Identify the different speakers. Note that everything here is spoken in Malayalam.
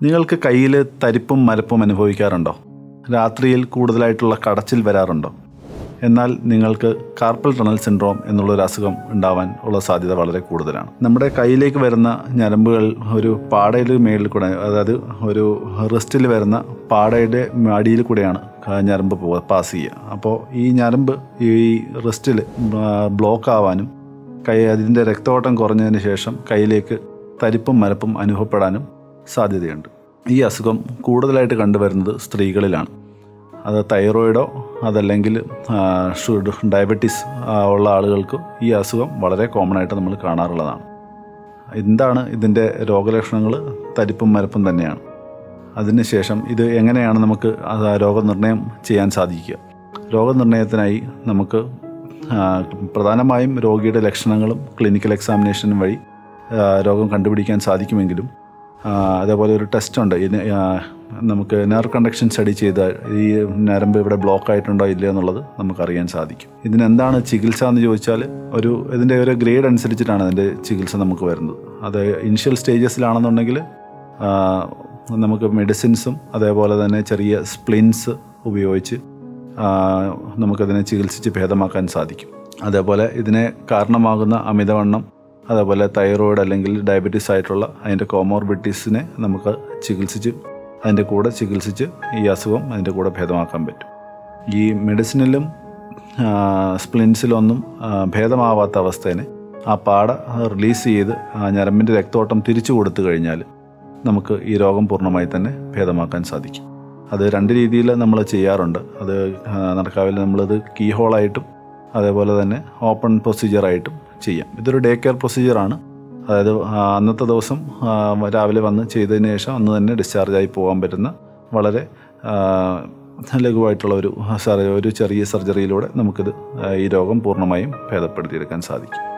Speaker 1: നിങ്ങൾക്ക് കയ്യിൽ തരിപ്പും മരപ്പും അനുഭവിക്കാറുണ്ടോ? രാത്രിയിൽ കൂടുതലായിട്ടുള്ള കടച്ചിൽ വരാറുണ്ടോ? എന്നാൽ നിങ്ങൾക്ക് കാർപ്പൽ ടണൽ സിൻഡ്രോം എന്നുള്ളൊരു അസുഖം ഉണ്ടാവാൻ ഉള്ള സാധ്യത വളരെ കൂടുതലാണ്. നമ്മുടെ കയ്യിലേക്ക് വരുന്ന ഞരമ്പുകൾ ഒരു പാടയുടെ മേളിൽ കൂടെ, അതായത് ഒരു റിസ്റ്റിൽ വരുന്ന പാടയുടെ അടിയിൽ കൂടെയാണ് ഞരമ്പ് പാസ് ചെയ്യുക. അപ്പോൾ ഈ ഞരമ്പ് ഈ റിസ്റ്റിൽ ബ്ലോക്ക് ആവാനും അതിൻ്റെ രക്തഓട്ടം കുറഞ്ഞതിന് ശേഷം കയ്യിലേക്ക് തരിപ്പും മരപ്പും അനുഭവപ്പെടാനും സാധ്യതയുണ്ട്. ഈ അസുഖം കൂടുതലായിട്ട് കണ്ടുവരുന്നത് സ്ത്രീകളിലാണ്. അത് തൈറോയിഡോ അതല്ലെങ്കിൽ ഡയബറ്റീസ് ഉള്ള ആളുകൾക്ക് ഈ അസുഖം വളരെ കോമൺ ആയിട്ട് നമ്മൾ കാണാറുള്ളതാണ്. എന്താണ് ഇതിൻ്റെ രോഗലക്ഷണങ്ങൾ? തരിപ്പും മരപ്പും തന്നെയാണ്. അതിനുശേഷം ഇത് എങ്ങനെയാണ് നമുക്ക് രോഗനിർണയം ചെയ്യാൻ സാധിക്കുക? രോഗനിർണയത്തിനായി നമുക്ക് പ്രധാനമായും രോഗിയുടെ ലക്ഷണങ്ങളും ക്ലിനിക്കൽ എക്സാമിനേഷനും വഴി രോഗം കണ്ടുപിടിക്കാൻ സാധിക്കുമെങ്കിലും അതേപോലെ ഒരു ടെസ്റ്റ് ഉണ്ട്. നമുക്ക് നെർവ് കണ്ടക്ഷൻ സ്റ്റഡി ചെയ്താൽ ഈ നരമ്പ് ഇവിടെ ബ്ലോക്ക് ആയിട്ടുണ്ടോ ഇല്ലയോ എന്നുള്ളത് നമുക്കറിയാൻ സാധിക്കും. ഇതിനെന്താണ് ചികിത്സ എന്ന് ചോദിച്ചാൽ ഇതിൻ്റെ ഒരു ഗ്രേഡ് അനുസരിച്ചിട്ടാണ് അതിൻ്റെ ചികിത്സ നമുക്ക് വരുന്നത്. അത് ഇനിഷ്യൽ സ്റ്റേജസിലാണെന്നുണ്ടെങ്കിൽ നമുക്ക് മെഡിസിൻസും അതേപോലെ തന്നെ ചെറിയ സ്പ്ലിൻസ് ഉപയോഗിച്ച് നമുക്കതിനെ ചികിത്സിച്ച് ഭേദമാക്കാൻ സാധിക്കും. അതേപോലെ ഇതിനെ കാരണമാകുന്ന അമിതവണ്ണം, അതേപോലെ തൈറോയിഡ് അല്ലെങ്കിൽ ഡയബറ്റീസ് ആയിട്ടുള്ള അതിൻ്റെ കോമോർബിഡിറ്റീസിനെ നമുക്ക് അതിൻ്റെ കൂടെ ചികിത്സിച്ച് ഈ അസുഖം അതിൻ്റെ കൂടെ ഭേദമാക്കാൻ പറ്റും. ഈ മെഡിസിനിലും സ്പ്ലിൻസിലൊന്നും ഭേദമാവാത്ത അവസ്ഥേനെ ആ പാട റിലീസ് ചെയ്ത് ഞരമ്പിൻ്റെ രക്തോട്ടം തിരിച്ചു കൊടുത്തു കഴിഞ്ഞാൽ നമുക്ക് ഈ രോഗം പൂർണ്ണമായി തന്നെ ഭേദമാക്കാൻ സാധിക്കും. അത് രണ്ട് രീതിയിൽ നമ്മൾ ചെയ്യാറുണ്ട്. അത് നടക്കാവില്ല, നമ്മളത് കീ ഹോളായിട്ടും അതേപോലെ തന്നെ ഓപ്പൺ പ്രൊസീജിയറായിട്ടും ചെയ്യാം. ഇതൊരു ഡേ കെയർ പ്രൊസീജിയറാണ്. അതായത് അന്നത്തെ ദിവസം രാവിലെ വന്ന് ചെയ്തതിന് ശേഷം അന്ന് തന്നെ ഡിസ്ചാർജായി പോകാൻ പറ്റുന്ന വളരെ ലഘുവായിട്ടുള്ള ഒരു ചെറിയ സർജറിയിലൂടെ നമുക്കിത് ഈ രോഗം പൂർണ്ണമായും ഭേദപ്പെടുത്തിയെടുക്കാൻ സാധിക്കും.